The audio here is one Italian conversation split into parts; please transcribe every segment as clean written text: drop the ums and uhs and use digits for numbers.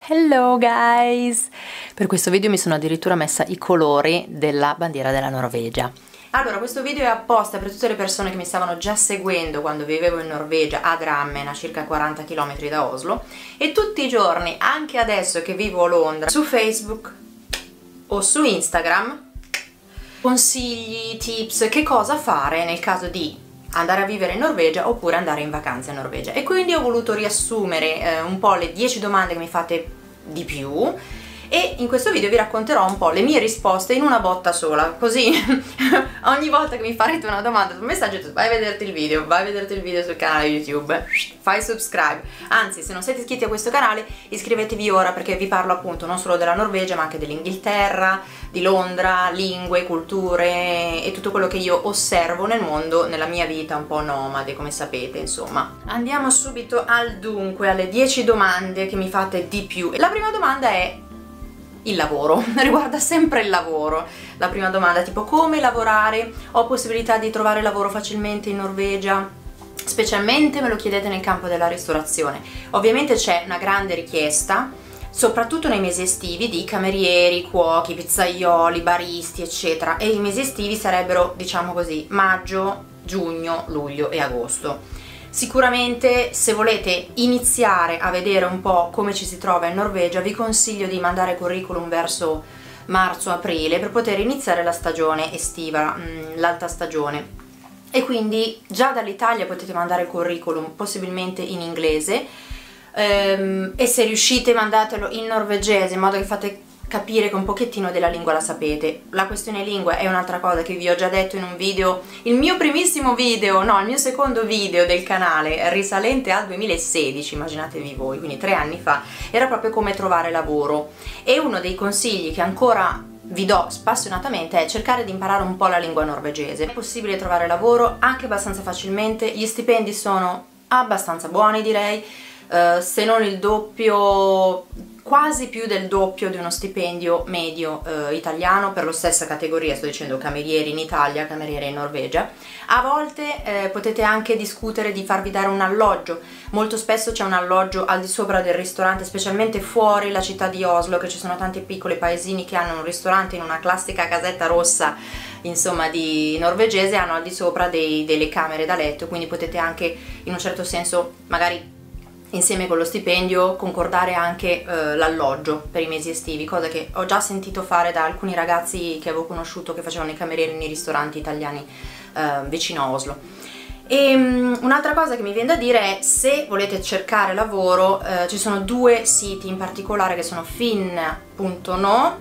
Hello guys! Per questo video mi sono addirittura messa i colori della bandiera della Norvegia. Allora, questo video è apposta per tutte le persone che mi stavano già seguendo quando vivevo in Norvegia, a Drammen, a circa 40 km da Oslo, e tutti i giorni, anche adesso che vivo a Londra, su Facebook o su Instagram, consigli, tips, che cosa fare nel caso di andare a vivere in Norvegia oppure andare in vacanza in Norvegia. E quindi ho voluto riassumere un po' le 10 domande che mi fate di più, e in questo video vi racconterò un po' le mie risposte in una botta sola, così ogni volta che mi farete una domanda sul messaggio vai a vederti il video sul canale YouTube, fai subscribe, anzi se non siete iscritti a questo canale iscrivetevi ora, perché vi parlo appunto non solo della Norvegia ma anche dell'Inghilterra, di Londra, lingue, culture e tutto quello che io osservo nel mondo, nella mia vita un po' nomade, come sapete, insomma. Andiamo subito al dunque, alle 10 domande che mi fate di più. La prima domanda è il lavoro, riguarda sempre il lavoro. La prima domanda è tipo: come lavorare? Ho possibilità di trovare lavoro facilmente in Norvegia? Specialmente me lo chiedete nel campo della ristorazione. Ovviamente c'è una grande richiesta, soprattutto nei mesi estivi, di camerieri, cuochi, pizzaioli, baristi, eccetera, e i mesi estivi sarebbero, diciamo così, maggio, giugno, luglio e agosto. Sicuramente, se volete iniziare a vedere un po' come ci si trova in Norvegia, vi consiglio di mandare curriculum verso marzo-aprile per poter iniziare la stagione estiva, l'alta stagione. E quindi già dall'Italia potete mandare il curriculum, possibilmente in inglese, e se riuscite mandatelo in norvegese, in modo che fate capire che un pochettino della lingua la sapete. La questione lingua è un'altra cosa che vi ho già detto in un video, il mio primissimo video, no, il mio secondo video del canale, risalente al 2016, immaginatevi voi, quindi 3 anni fa, era proprio come trovare lavoro. E uno dei consigli che ancora vi do spassionatamente è cercare di imparare un po' la lingua norvegese. È possibile trovare lavoro anche abbastanza facilmente, gli stipendi sono abbastanza buoni, direi, se non il doppio, quasi più del doppio di uno stipendio medio italiano per la stessa categoria, sto dicendo camerieri in Italia, camerieri in Norvegia. A volte potete anche discutere di farvi dare un alloggio, molto spesso c'è un alloggio al di sopra del ristorante, specialmente fuori la città di Oslo, che ci sono tanti piccoli paesini che hanno un ristorante in una classica casetta rossa, insomma, di norvegese, hanno al di sopra delle camere da letto, quindi potete anche in un certo senso magari insieme con lo stipendio concordare anche l'alloggio per i mesi estivi, cosa che ho già sentito fare da alcuni ragazzi che avevo conosciuto che facevano i camerieri nei ristoranti italiani vicino a Oslo. E un'altra cosa che mi viene da dire è: se volete cercare lavoro, ci sono 2 siti in particolare che sono fin.no,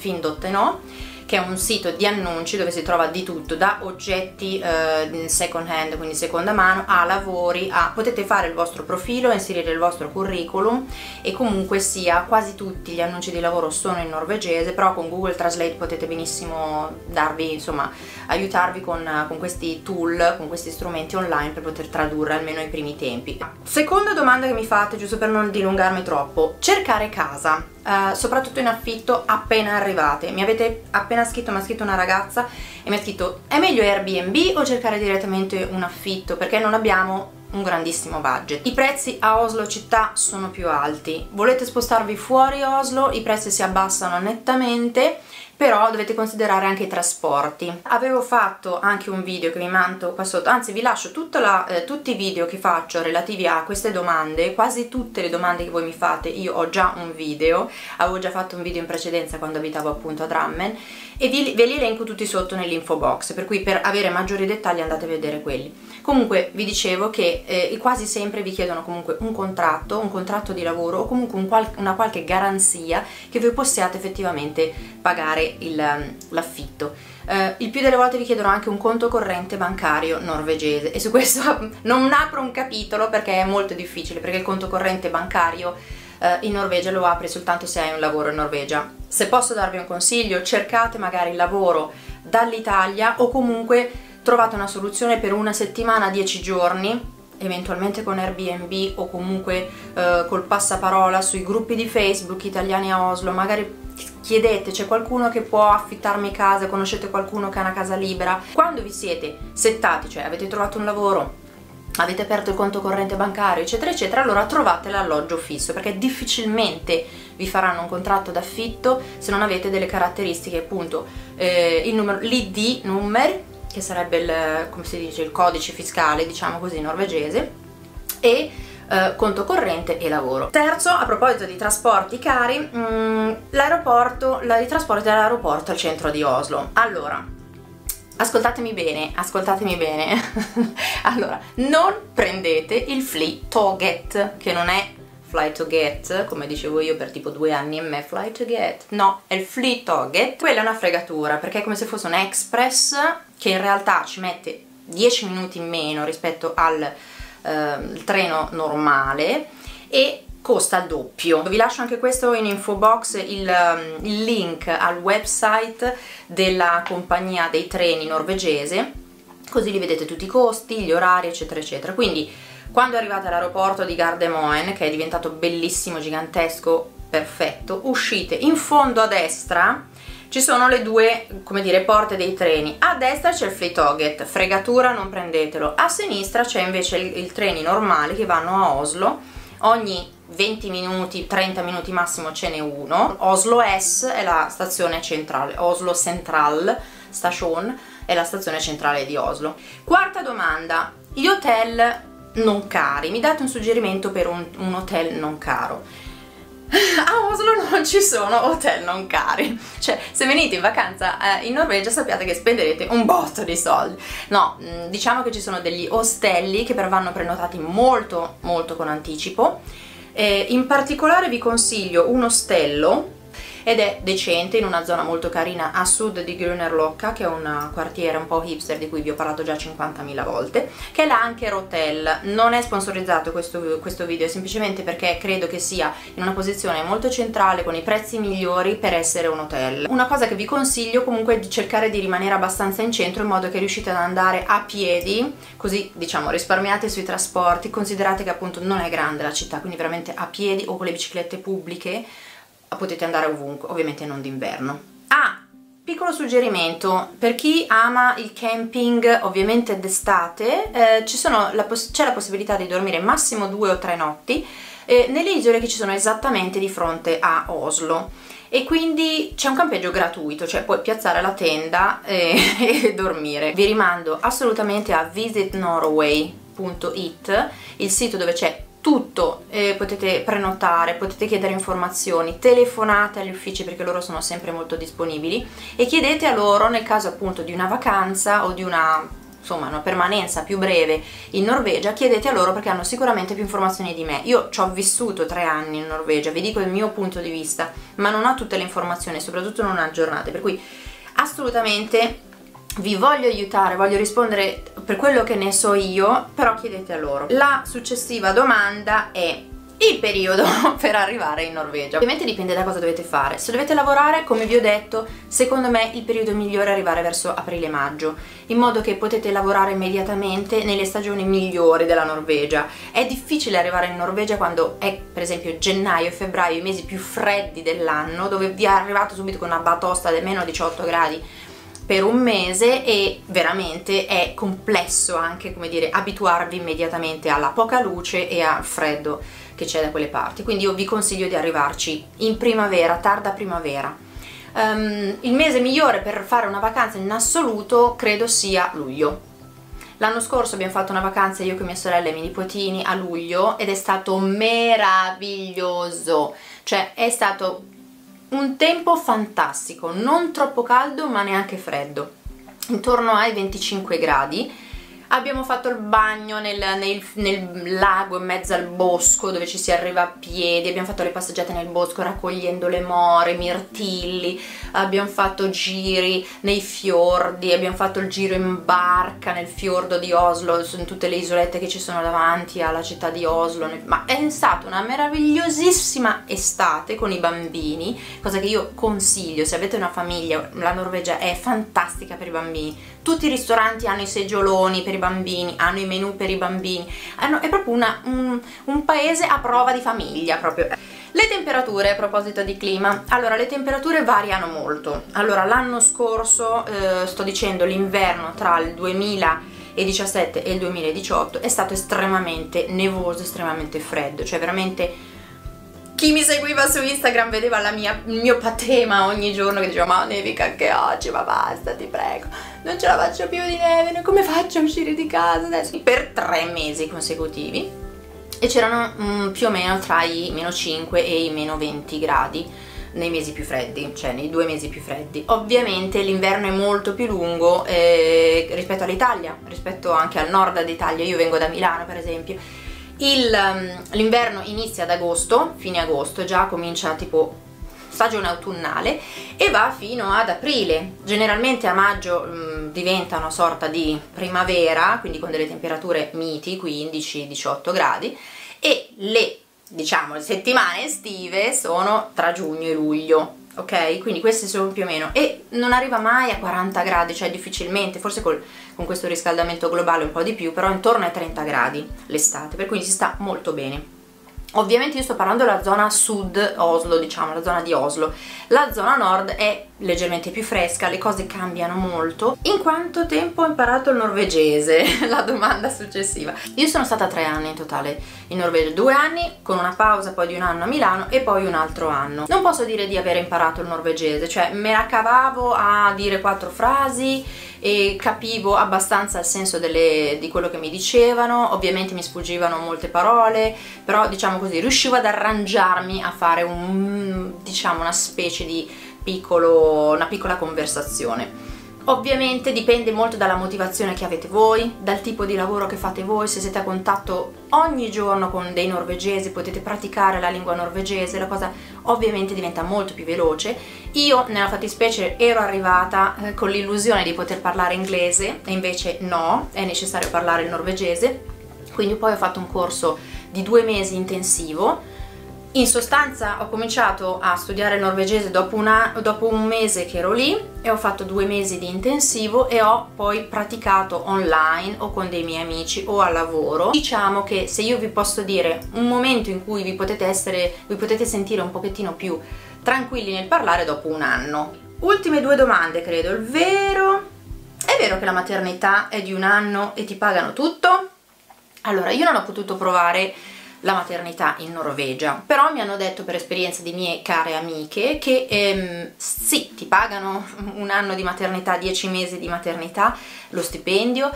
che è un sito di annunci dove si trova di tutto, da oggetti second hand, quindi seconda mano, a lavori, potete fare il vostro profilo, inserire il vostro curriculum, e comunque sia quasi tutti gli annunci di lavoro sono in norvegese, però con Google Translate potete benissimo darvi, insomma, aiutarvi con questi tool, con questi strumenti online per poter tradurre almeno i primi tempi. Seconda domanda che mi fate, giusto per non dilungarmi troppo: cercare casa, soprattutto in affitto appena arrivate. Mi avete appena scritto, mi ha scritto una ragazza e mi ha scritto: è meglio Airbnb o cercare direttamente un affitto, perché non abbiamo un grandissimo budget. I prezzi a Oslo città sono più alti, volete spostarvi fuori Oslo, i prezzi si abbassano nettamente, però dovete considerare anche i trasporti. Avevo fatto anche un video che vi mando qua sotto, anzi vi lascio tutti i video che faccio relativi a queste domande, quasi tutte le domande che voi mi fate io ho già un video, avevo già fatto un video in precedenza quando abitavo appunto a Drammen, e ve li elenco tutti sotto nell'info box, per cui per avere maggiori dettagli andate a vedere quelli. Comunque vi dicevo che quasi sempre vi chiedono comunque un contratto di lavoro, o comunque una qualche garanzia che voi possiate effettivamente pagare l'affitto. Il più delle volte vi chiedono anche un conto corrente bancario norvegese, e su questo non apro un capitolo perché è molto difficile, perché il conto corrente bancario in Norvegia lo apri soltanto se hai un lavoro in Norvegia. Se posso darvi un consiglio, cercate magari il lavoro dall'Italia, o comunque trovate una soluzione per una settimana, 10 giorni, eventualmente con Airbnb o comunque col passaparola sui gruppi di Facebook italiani a Oslo. Magari chiedete: c'è qualcuno che può affittarmi casa, conoscete qualcuno che ha una casa libera? Quando vi siete settati, cioè avete trovato un lavoro avete aperto il conto corrente bancario eccetera eccetera, allora trovate l'alloggio fisso, perché difficilmente vi faranno un contratto d'affitto se non avete delle caratteristiche, appunto il numero, l'ID number, che sarebbe il, come si dice, il codice fiscale, diciamo così, norvegese, e conto corrente e lavoro. Terzo, a proposito di trasporti cari, l'aeroporto, i trasporti dall'aeroporto al centro di Oslo. Allora, ascoltatemi bene, ascoltatemi bene. Allora, non prendete il Flytoget, che non è Fly to Get, come dicevo io per tipo 2 anni e me, Fly to Get, no, è il Flytoget. Quella è una fregatura, perché è come se fosse un express che in realtà ci mette 10 minuti in meno rispetto al treno normale e costa il doppio. Vi lascio anche questo in info box, il link al website della compagnia dei treni norvegese, così li vedete tutti i costi, gli orari eccetera eccetera. Quindi quando arrivate all'aeroporto di Gardermoen, che è diventato bellissimo, gigantesco, perfetto, uscite in fondo a destra, ci sono le due, come dire, porte dei treni. A destra c'è il Flytoget, fregatura, non prendetelo. A sinistra c'è invece i treni normali che vanno a Oslo. Ogni 20 minuti, 30 minuti massimo ce n'è uno. Oslo S è la stazione centrale, Oslo Central Station è la stazione centrale di Oslo. Quarta domanda, gli hotel non cari. Mi date un suggerimento per un hotel non caro? A Oslo non ci sono hotel non cari, cioè se venite in vacanza in Norvegia sappiate che spenderete un botto di soldi. No, diciamo che ci sono degli ostelli che però vanno prenotati molto molto con anticipo. In particolare vi consiglio un ostello, ed è decente, in una zona molto carina a sud di Grünerløkka, che è un quartiere un po' hipster di cui vi ho parlato già 50.000 volte, che è l'Anker Hotel. Non è sponsorizzato questo video, è semplicemente perché credo che sia in una posizione molto centrale con i prezzi migliori per essere un hotel. Una cosa che vi consiglio comunque è di cercare di rimanere abbastanza in centro, in modo che riuscite ad andare a piedi, così diciamo risparmiate sui trasporti. Considerate che appunto non è grande la città, quindi veramente a piedi o con le biciclette pubbliche potete andare ovunque, ovviamente non d'inverno. Piccolo suggerimento per chi ama il camping, ovviamente d'estate, c'è la possibilità di dormire massimo 2 o 3 notti nelle isole che ci sono esattamente di fronte a Oslo, e quindi c'è un campeggio gratuito, cioè puoi piazzare la tenda e dormire. Vi rimando assolutamente a visitnorway.it, il sito dove c'è tutto, potete prenotare, potete chiedere informazioni, telefonate agli uffici perché loro sono sempre molto disponibili, e chiedete a loro nel caso appunto di una vacanza o di una permanenza più breve in Norvegia, chiedete a loro perché hanno sicuramente più informazioni di me. Io ci ho vissuto 3 anni in Norvegia, vi dico il mio punto di vista, ma non ho tutte le informazioni, soprattutto non aggiornate, per cui assolutamente vi voglio aiutare, voglio rispondere per quello che ne so io, però chiedete a loro. La successiva domanda è il periodo per arrivare in Norvegia. Ovviamente dipende da cosa dovete fare. Se dovete lavorare, come vi ho detto, secondo me il periodo migliore è arrivare verso aprile-maggio, in modo che potete lavorare immediatamente nelle stagioni migliori della Norvegia. È difficile arrivare in Norvegia quando è per esempio gennaio e febbraio, i mesi più freddi dell'anno, dove vi è arrivato subito con una batosta del meno 18 gradi per un mese, e veramente è complesso anche, come dire, abituarvi immediatamente alla poca luce e al freddo che c'è da quelle parti. Quindi io vi consiglio di arrivarci in primavera, tarda primavera. Il mese migliore per fare una vacanza in assoluto credo sia luglio. L'anno scorso abbiamo fatto una vacanza io con mia sorella e i miei nipotini a luglio ed è stato meraviglioso, cioè è stato un tempo fantastico, non troppo caldo ma neanche freddo, intorno ai 25 gradi. Abbiamo fatto il bagno nel lago in mezzo al bosco dove ci si arriva a piedi, abbiamo fatto le passeggiate nel bosco raccogliendo le more, i mirtilli, abbiamo fatto giri nei fiordi, abbiamo fatto il giro in barca nel fiordo di Oslo, in tutte le isolette che ci sono davanti alla città di Oslo. Ma è stata una meravigliosissima estate con i bambini, cosa che io consiglio se avete una famiglia. La Norvegia è fantastica per i bambini, tutti i ristoranti hanno i seggioloni per i bambini, hanno i menù per i bambini, è proprio un paese a prova di famiglia proprio. Le temperature, a proposito di clima, allora le temperature variano molto. Allora l'anno scorso, sto dicendo l'inverno tra il 2015 2017 e il 2018 è stato estremamente nevoso, estremamente freddo, cioè veramente chi mi seguiva su Instagram vedeva il mio patema ogni giorno che diceva ma nevica anche oggi, ma basta, ti prego, non ce la faccio più di neve, come faccio a uscire di casa adesso? Per 3 mesi consecutivi, e c'erano più o meno tra i -5 e i -20 gradi nei mesi più freddi, cioè nei 2 mesi più freddi. Ovviamente l'inverno è molto più lungo rispetto all'Italia, rispetto anche al nord d'Italia. Io vengo da Milano per esempio. L'inverno inizia ad agosto, fine agosto, già comincia tipo stagione autunnale e va fino ad aprile. Generalmente a maggio diventa una sorta di primavera, quindi con delle temperature miti, 15-18 gradi, e le settimane estive sono tra giugno e luglio, ok? Quindi queste sono più o meno, e non arriva mai a 40 gradi, cioè difficilmente, forse con questo riscaldamento globale un po' di più, però intorno ai 30 gradi l'estate, per cui si sta molto bene. Ovviamente io sto parlando della zona sud Oslo, diciamo, la zona di Oslo. La zona nord è leggermente più fresca, le cose cambiano molto. In quanto tempo ho imparato il norvegese? La domanda successiva. Io sono stata 3 anni in totale in Norvegia, 2 anni con una pausa poi di 1 anno a Milano e poi un altro anno. Non posso dire di aver imparato il norvegese, cioè me la cavavo a dire 4 frasi e capivo abbastanza il senso di quello che mi dicevano. Ovviamente mi sfuggivano molte parole, però diciamo così riuscivo ad arrangiarmi a fare una specie di una piccola conversazione. Ovviamente dipende molto dalla motivazione che avete voi, dal tipo di lavoro che fate voi. Se siete a contatto ogni giorno con dei norvegesi, potete praticare la lingua norvegese, la cosa ovviamente diventa molto più veloce. Io nella fattispecie ero arrivata con l'illusione di poter parlare inglese e invece no, è necessario parlare il norvegese, quindi poi ho fatto un corso di 2 mesi intensivo. In sostanza ho cominciato a studiare il norvegese dopo un mese che ero lì, e ho fatto 2 mesi di intensivo e ho poi praticato online o con dei miei amici o al lavoro. Diciamo che se io vi posso dire un momento in cui vi potete sentire un pochettino più tranquilli nel parlare dopo 1 anno. Ultime 2 domande credo. È vero che la maternità è di 1 anno e ti pagano tutto? Allora, io non ho potuto provare la maternità in Norvegia, però mi hanno detto per esperienza di mie care amiche che sì, ti pagano 1 anno di maternità, 10 mesi di maternità, lo stipendio,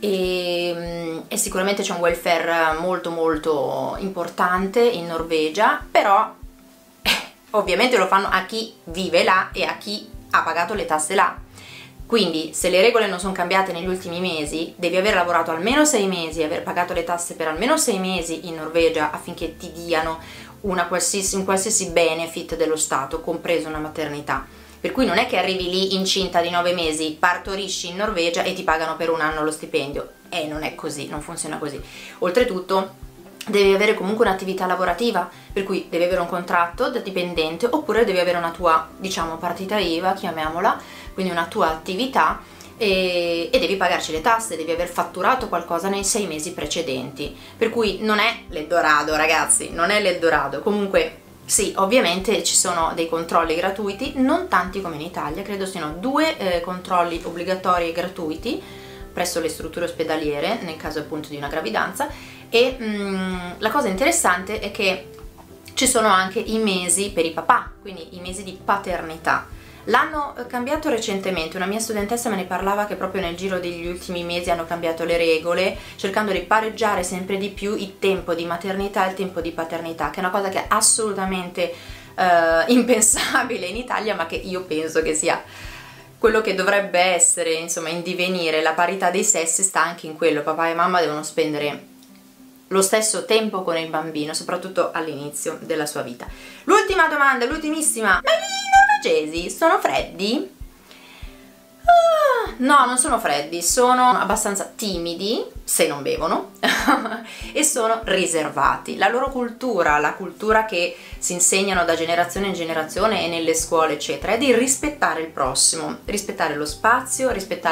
e sicuramente c'è un welfare molto molto importante in Norvegia, però ovviamente lo fanno a chi vive là e a chi ha pagato le tasse là. Quindi se le regole non sono cambiate negli ultimi mesi, devi aver lavorato almeno 6 mesi, aver pagato le tasse per almeno 6 mesi in Norvegia affinché ti diano un qualsiasi benefit dello Stato, compreso una maternità. Per cui non è che arrivi lì incinta di 9 mesi, partorisci in Norvegia e ti pagano per 1 anno lo stipendio. Non è così, non funziona così. Oltretutto devi avere comunque un'attività lavorativa, per cui devi avere un contratto da dipendente, oppure devi avere una tua, diciamo, partita IVA, chiamiamola, quindi una tua attività, e devi pagarci le tasse, devi aver fatturato qualcosa nei 6 mesi precedenti, per cui non è l'Eldorado, ragazzi, non è l'Eldorado. Comunque sì, ovviamente ci sono dei controlli gratuiti, non tanti come in Italia, credo siano 2 controlli obbligatori e gratuiti presso le strutture ospedaliere nel caso appunto di una gravidanza, e la cosa interessante è che ci sono anche i mesi per i papà, quindi i mesi di paternità. L'hanno cambiato recentemente, una mia studentessa me ne parlava che proprio nel giro degli ultimi mesi hanno cambiato le regole, cercando di pareggiare sempre di più il tempo di maternità e il tempo di paternità, che è una cosa che è assolutamente impensabile in Italia, ma che io penso che sia quello che dovrebbe essere, insomma, in divenire. La parità dei sessi sta anche in quello, papà e mamma devono spendere lo stesso tempo con il bambino, soprattutto all'inizio della sua vita. L'ultima domanda, l'ultimissima: ma i norvegesi sono freddi? No, non sono freddi, sono abbastanza timidi, se non bevono, e sono riservati. La loro cultura, la cultura che si insegnano da generazione in generazione e nelle scuole eccetera, è di rispettare il prossimo, rispettare lo spazio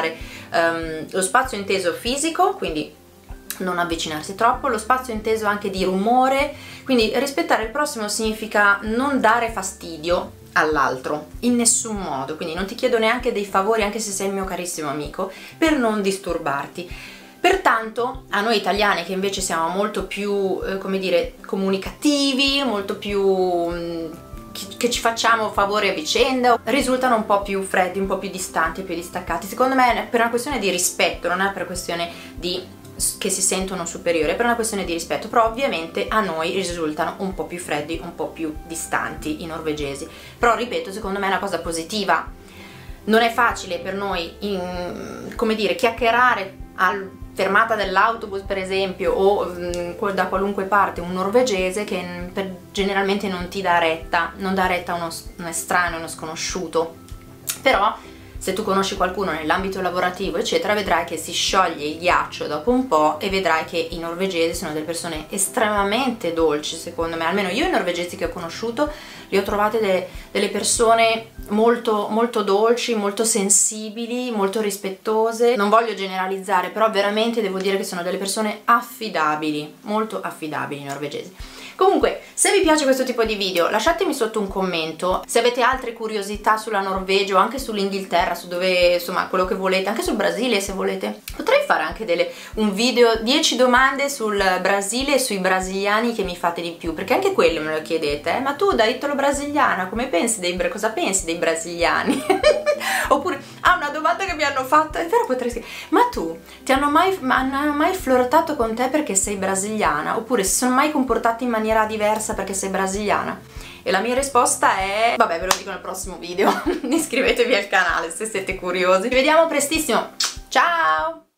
inteso fisico, quindi non avvicinarsi troppo, lo spazio inteso anche di rumore, quindi rispettare il prossimo significa non dare fastidio all'altro in nessun modo, quindi non ti chiedo neanche dei favori anche se sei il mio carissimo amico, per non disturbarti. Pertanto a noi italiani, che invece siamo molto più, come dire, comunicativi, molto più che ci facciamo favore a vicenda, risultano un po' più freddi, un po' più distanti, più distaccati. Secondo me è per una questione di rispetto, non è per questione di che si sentono superiori, è per una questione di rispetto, però ovviamente a noi risultano un po' più freddi, un po' più distanti i norvegesi. Però ripeto, secondo me è una cosa positiva. Non è facile per noi, come dire, chiacchierare al fermata dell'autobus per esempio o da qualunque parte un norvegese che generalmente non ti dà retta, non dà retta a un estraneo, uno sconosciuto. Però se tu conosci qualcuno nell'ambito lavorativo eccetera, vedrai che si scioglie il ghiaccio dopo un po' e vedrai che i norvegesi sono delle persone estremamente dolci, secondo me. Almeno io i norvegesi che ho conosciuto li ho trovate delle persone molto, molto dolci, molto sensibili, molto rispettose. Non voglio generalizzare, però veramente devo dire che sono delle persone affidabili, molto affidabili i norvegesi. Comunque, se vi piace questo tipo di video lasciatemi sotto un commento. Se avete altre curiosità sulla Norvegia o anche sull'Inghilterra, su dove, insomma, quello che volete, anche sul Brasile se volete. Potrei fare anche un video 10 domande sul Brasile e sui brasiliani che mi fate di più, perché anche quello me lo chiedete, ma tu da italo-brasiliana come pensi cosa pensi dei brasiliani? Oppure, una domanda che mi hanno fatto, è vero, potrei scrivere, ma tu hanno mai flirtato con te perché sei brasiliana? Oppure si sono mai comportati in maniera diversa perché sei brasiliana? E la mia risposta è, vabbè, ve lo dico nel prossimo video. Iscrivetevi al canale se siete curiosi. Ci vediamo prestissimo, ciao!